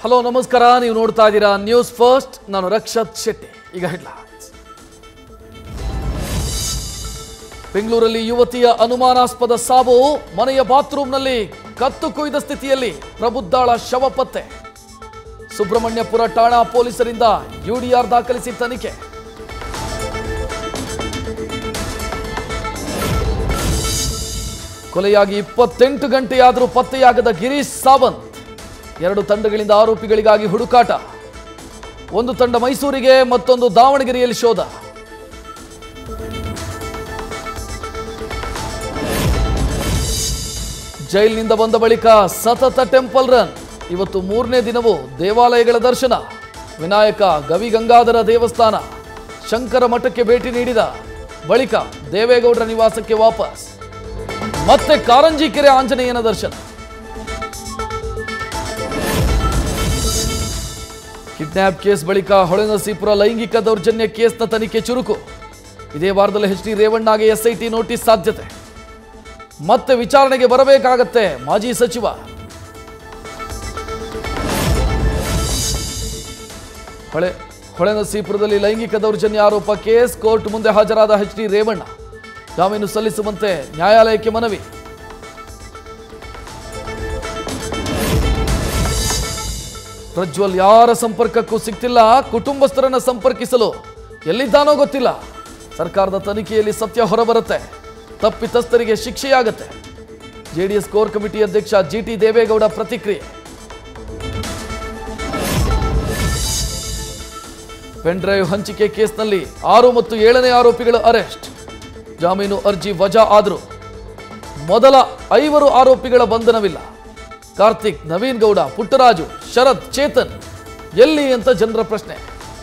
Hello ನಮಸ್ಕಾರ, ನೀವು ನೋಡ್ತಾ ಇದ್ದೀರಾ ನ್ಯೂಸ್ ಫಸ್ಟ್. ನಾನು ರಕ್ಷತ್ ಶೆಟ್ಟಿ. ಈಗ ಹೆಡ್ಲೈನ್ಸ್. ಬೆಂಗಳೂರಲ್ಲಿ ಯುವತಿಯ ಅನುಮಾನಾಸ್ಪದ ಸಾವು, ಮನೆಯ ಬಾತ್ರೂಮ್ನಲ್ಲಿ ಕತ್ತು ಕೊಯ್ದ ಸ್ಥಿತಿಯಲ್ಲಿ ಪ್ರಬುದ್ಧಾಳ ಶವ ಪತ್ತೆ. ಸುಬ್ರಹ್ಮಣ್ಯಪುರ ಠಾಣಾ ಪೊಲೀಸರಿಂದ ಯುಡಿಆರ್ ದಾಖಲಿಸಿ ತನಿಖೆ. ಕೊಲೆಯಾಗಿ 28 ಗಂಟೆಯಾದರೂ ಪತ್ತೆಯಾಗದ ಗಿರೀಶ್ ಸಾವಂತ್. 2 ತಂಡಗಳಿಂದ ಆರೋಪಿಗಳಿಗಾಗಿ ಹುಡುಕಾಟ. ಒಂದು ತಂಡ ಮೈಸೂರಿಗೆ, ಮತ್ತೊಂದು ದಾವಣಗೆರೆಯಲ್ಲಿ ಶೋಧ. ಜೈಲಿನಿಂದ ಬಂದ ಬಳಿಕ ಸತತ ಟೆಂಪಲ್ ರನ್. ಇವತ್ತು 3ನೇ ದಿನವೂ ದೇವಾಲಯಗಳ ದರ್ಶನ. ವಿನಾಯಕ, ಗವಿಗಂಗಾಧರ ದೇವಸ್ಥಾನ, ಶಂಕರ ಮಠಕ್ಕೆ ಭೇಟಿ ನೀಡಿದ ಬಳಿಕ ದೇವೇಗೌಡರ ನಿವಾಸಕ್ಕೆ ವಾಪಸ್. ಮತ್ತೆ ಕಾರಂಜಿ ಕೆರೆ ಆಂಜನೇಯನ ದರ್ಶನ. ಕಿಡ್ನಾಪ್ ಕೇಸ್ ಬಳಿಕ ಹೊಳೆನರಸೀಪುರ ಲೈಂಗಿಕ ದೌರ್ಜನ್ಯ ಕೇಸ್ನ ತನಿಖೆ ಚುರುಕು. ಇದೇ ವಾರದಲ್ಲಿ ಎಚ್ ಡಿ ರೇವಣ್ಣಗೆ ಎಸ್ಐಟಿ ನೋಟಿಸ್ ಸಾಧ್ಯತೆ. ಮತ್ತೆ ವಿಚಾರಣೆಗೆ ಬರಬೇಕಾಗತ್ತೆ ಮಾಜಿ ಸಚಿವ. ಹೊಳೆನರಸೀಪುರದಲ್ಲಿ ಲೈಂಗಿಕ ದೌರ್ಜನ್ಯ ಆರೋಪ ಕೇಸ್, ಕೋರ್ಟ್ ಮುಂದೆ ಹಾಜರಾದ ಎಚ್ ಡಿ ರೇವಣ್ಣ. ಜಾಮೀನು ಸಲ್ಲಿಸುವಂತೆ ನ್ಯಾಯಾಲಯಕ್ಕೆ ಮನವಿ. ಪ್ರಜ್ವಲ್ ಯಾರ ಸಂಪರ್ಕಕ್ಕೂ ಸಿಗ್ತಿಲ್ಲ. ಕುಟುಂಬಸ್ಥರನ್ನ ಸಂಪರ್ಕಿಸಲು ಎಲ್ಲಿದ್ದಾನೋ ಗೊತ್ತಿಲ್ಲ. ಸರ್ಕಾರದ ತನಿಖೆಯಲ್ಲಿ ಸತ್ಯ ಹೊರಬರುತ್ತೆ. ತಪ್ಪಿತಸ್ಥರಿಗೆ ಶಿಕ್ಷೆಯಾಗತ್ತೆ. ಜೆಡಿಎಸ್ ಕೋರ್ ಕಮಿಟಿ ಅಧ್ಯಕ್ಷ ಜಿಟಿ ದೇವೇಗೌಡ ಪ್ರತಿಕ್ರಿಯೆ. ಪೆನ್ ಡ್ರೈವ್ ಹಂಚಿಕೆ ಕೇಸ್ನಲ್ಲಿ 6 ಮತ್ತು 7ನೇ ಆರೋಪಿಗಳು ಅರೆಸ್ಟ್. ಜಾಮೀನು ಅರ್ಜಿ ವಜಾ ಆದರೂ ಮೊದಲ 5 ಆರೋಪಿಗಳ ಬಂಧನವಿಲ್ಲ. ಕಾರ್ತಿಕ್, ನವೀನ್ ಗೌಡ, ಪುಟ್ಟರಾಜು, ಶರತ್, ಚೇತನ್ ಎಲ್ಲಿ ಅಂತ ಜನರ ಪ್ರಶ್ನೆ.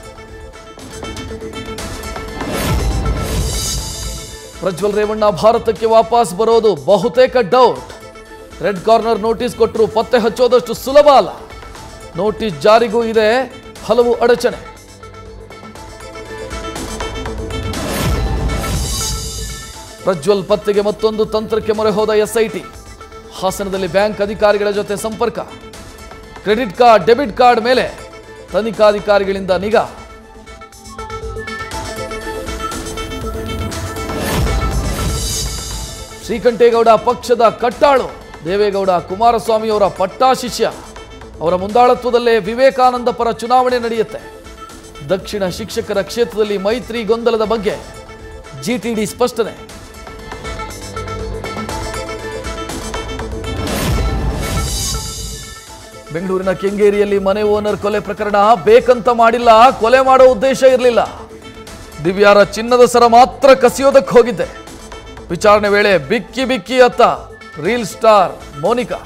ಪ್ರಜ್ವಲ್ ರೇವಣ್ಣ ಭಾರತಕ್ಕೆ ವಾಪಸ್ ಬರೋದು ಬಹುತೇಕ ಡೌಟ್. ರೆಡ್ ಕಾರ್ನರ್ ನೋಟಿಸ್ ಕೊಟ್ಟರು ಪತ್ತೆ ಹಚ್ಚೋದಷ್ಟು ಸುಲಭ ಅಲ್ಲ. ನೋಟಿಸ್ ಜಾರಿಗೂ ಇದೆ ಹಲವು ಅಡಚಣೆ. ಪ್ರಜ್ವಲ್ ಪತ್ತೆಗೆ ಮತ್ತೊಂದು ತಂತ್ರಕ್ಕೆ ಮೊರೆ ಹೋದ ಎಸ್ಐಟಿ. ಹಾಸನದಲ್ಲಿ ಬ್ಯಾಂಕ್ ಅಧಿಕಾರಿಗಳ ಜೊತೆ ಸಂಪರ್ಕ. ಕ್ರೆಡಿಟ್ ಕಾರ್ಡ್, ಡೆಬಿಟ್ ಕಾರ್ಡ್ ಮೇಲೆ ತನಿಖಾಧಿಕಾರಿಗಳಿಂದ ನಿಗಾ. ಶ್ರೀಕಂಠೇಗೌಡ ಪಕ್ಷದ ಕಟ್ಟಾಳು. ದೇವೇಗೌಡ ಕುಮಾರಸ್ವಾಮಿಯವರ ಪಟ್ಟಾ ಶಿಷ್ಯ. ಅವರ ಮುಂದಾಳತ್ವದಲ್ಲೇ ವಿವೇಕಾನಂದ ಪರ ಚುನಾವಣೆ ನಡೆಯುತ್ತೆ. ದಕ್ಷಿಣ ಶಿಕ್ಷಕರ ಕ್ಷೇತ್ರದಲ್ಲಿ ಮೈತ್ರಿ ಗೊಂದಲದ ಬಗ್ಗೆ ಜಿಟಿಡಿ ಸ್ಪಷ್ಟನೆ. ಬೆಂಗಳೂರಿನ ಕೆಂಗೇರಿಯಲ್ಲಿ ಮನೆ ಓನರ್ ಕೊಲೆ ಪ್ರಕರಣ. ಬೇಕಂತ ಮಾಡಿಲ್ಲ, ಕೊಲೆ ಮಾಡೋ ಉದ್ದೇಶ ಇರಲಿಲ್ಲ. ದಿವ್ಯಾರ ಚಿನ್ನದ ಸರ ಮಾತ್ರ ಕಸಿಯೋದಕ್ಕೆ ಹೋಗಿದ್ದೆ. ವಿಚಾರಣೆ ವೇಳೆ ಬಿಕ್ಕಿ ಬಿಕ್ಕಿ ಅತ್ತ ರೀಲ್ ಸ್ಟಾರ್ ಮೋನಿಕಾ.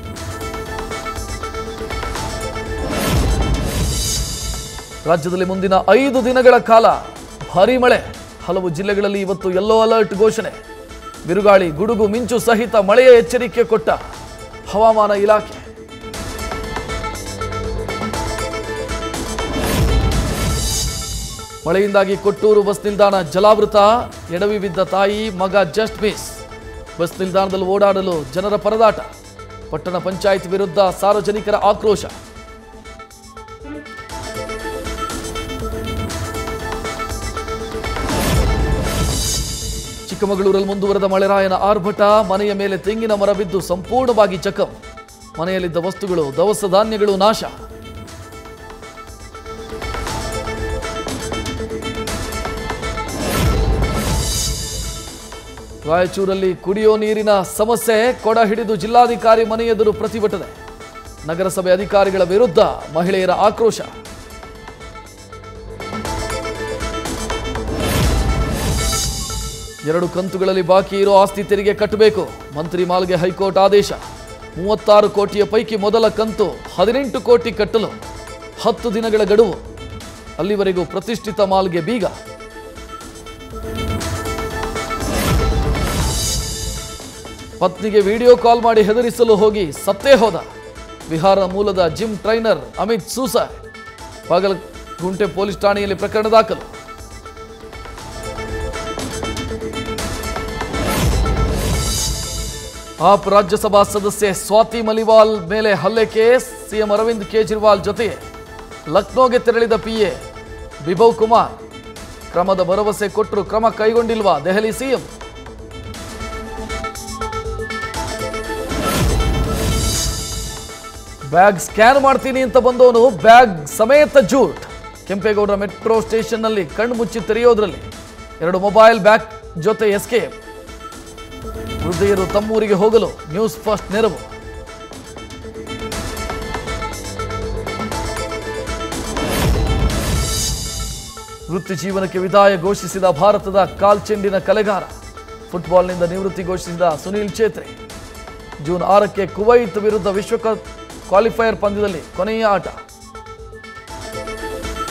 ರಾಜ್ಯದಲ್ಲಿ ಮುಂದಿನ 5 ದಿನಗಳ ಕಾಲ ಭಾರೀ ಮಳೆ. ಹಲವು ಜಿಲ್ಲೆಗಳಲ್ಲಿ ಇವತ್ತು ಯೆಲ್ಲೋ ಅಲರ್ಟ್ ಘೋಷಣೆ. ಬಿರುಗಾಳಿ, ಗುಡುಗು, ಮಿಂಚು ಸಹಿತ ಮಳೆಯ ಎಚ್ಚರಿಕೆ ಕೊಟ್ಟ ಹವಾಮಾನ ಇಲಾಖೆ. ಮಳೆಯಿಂದಾಗಿ ಕೊಟ್ಟೂರು ಬಸ್ ನಿಲ್ದಾಣ ಜಲಾವೃತ. ಎಡವಿ ಬಿದ್ದ ತಾಯಿ, ಮಗ ಜಸ್ಟ್ ಮಿಸ್. ಬಸ್ ನಿಲ್ದಾಣದಲ್ಲಿ ಓಡಾಡಲು ಜನರ ಪರದಾಟ. ಪಟ್ಟಣ ಪಂಚಾಯತ್ ವಿರುದ್ಧ ಸಾರ್ವಜನಿಕರ ಆಕ್ರೋಶ. ಚಿಕ್ಕಮಗಳೂರಲ್ಲಿ ಮುಂದುವರೆದ ಮಳೆರಾಯನ ಆರ್ಭಟ. ಮನೆಯ ಮೇಲೆ ತೆಂಗಿನ ಮರ ಬಿದ್ದು ಸಂಪೂರ್ಣವಾಗಿ ಜಖಂ. ಮನೆಯಲ್ಲಿದ್ದ ವಸ್ತುಗಳು, ದವಸ ಧಾನ್ಯಗಳು ನಾಶ. ರಾಯಚೂರಲ್ಲಿ ಕುಡಿಯೋ ನೀರಿನ ಸಮಸ್ಯೆ. ಕೊಡ ಹಿಡಿದು ಜಿಲ್ಲಾಧಿಕಾರಿ ಮನೆ ಎದುರು ಪ್ರತಿಭಟನೆ. ನಗರಸಭೆ ಅಧಿಕಾರಿಗಳ ವಿರುದ್ಧ ಮಹಿಳೆಯರ ಆಕ್ರೋಶ. ಎರಡು ಕಂತುಗಳಲ್ಲಿ ಬಾಕಿ ಇರೋ ಆಸ್ತಿ ತೆರಿಗೆ ಕಟ್ಟಬೇಕು. ಮಂತ್ರಿ ಮಾಲ್ಗೆ ಹೈಕೋರ್ಟ್ ಆದೇಶ. 36 ಕೋಟಿಯ ಪೈಕಿ ಮೊದಲ ಕಂತು 18 ಕೋಟಿ ಕಟ್ಟಲು 10 ದಿನಗಳ ಗಡುವು. ಅಲ್ಲಿವರೆಗೂ ಪ್ರತಿಷ್ಠಿತ ಮಾಲ್ಗೆ ಬೀಗ. ಪತ್ನಿಗೆ ವಿಡಿಯೋ ಕಾಲ್ ಮಾಡಿ ಹೆದರಿಸಲು ಹೋಗಿ ಸತ್ತೇ ಹೋದ. ಬಿಹಾರ ಮೂಲದ gym trainer Amit suicide. Bagalagunte police ಠಾಣೆಯಲ್ಲಿ ಪ್ರಕರಣ ದಾಖಲು. आप राज्यसभा सदस्य स्वाति मलिवाल मेले हल्ले केस ಸಿಎಂ ಅರವಿಂದ್ ಕೇಜ್ರಿವಾಲ್ ಜೊತೆಗೆ ಲಕ್ನೋಗೆ ತೆರಳಿದ ಪಿಎ ಬಿಭವ್ ಕುಮಾರ್. ಕ್ರಮದ ಭರವಸೆ ಕೊಟ್ಟರು, ಕ್ರಮ ಕೈಗೊಂಡಿಲ್ವಾ ದೆಹಲಿ ಸಿಎಂ? ಬ್ಯಾಗ್ ಸ್ಕ್ಯಾನ್ ಮಾಡ್ತೀನಿ ಅಂತ ಬಂದವನು ಬ್ಯಾಗ್ ಸಮೇತ ಜೂಟ್. ಕೆಂಪೇಗೌಡ ಮೆಟ್ರೋ ಸ್ಟೇಷನ್ನಲ್ಲಿ ಕಣ್ಣು ಮುಚ್ಚಿ ತೆರೆಯೋದ್ರಲ್ಲಿ 2 ಮೊಬೈಲ್ ಬ್ಯಾಗ್ ಜೊತೆ ಎಸ್ಕೇಪ್. ವೃದ್ಧೆಯರು ತಮ್ಮೂರಿಗೆ ಹೋಗಲು ನ್ಯೂಸ್ ಫಸ್ಟ್ ನೆರವು. ವೃತ್ತಿ ಜೀವನಕ್ಕೆ ವಿದಾಯ ಘೋಷಿಸಿದ ಭಾರತದ ಕಾಲ್ಚೆಂಡಿನ ಕಲೆಗಾರ. ಫುಟ್ಬಾಲ್ನಿಂದ ನಿವೃತ್ತಿ ಘೋಷಿಸಿದ ಸುನೀಲ್ ಛೇತ್ರಿ. ಜೂನ್ 6ಕ್ಕೆ ಕುವೈತ್ ವಿರುದ್ಧ ವಿಶ್ವಕಪ್ ಕ್ವಾಲಿಫೈಯರ್ ಪಂದ್ಯದಲ್ಲಿ ಕೊನೆಯ ಆಟ.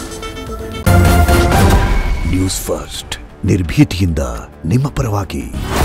ನ್ಯೂಸ್ ಫಸ್ಟ್ ನಿರ್ಭೀತಿಯಿಂದ ನಿಮ್ಮ ಪರವಾಗಿ.